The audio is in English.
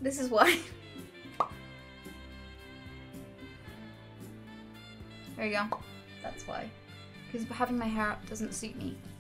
This is why. There you go. That's why. Because having my hair up doesn't suit me.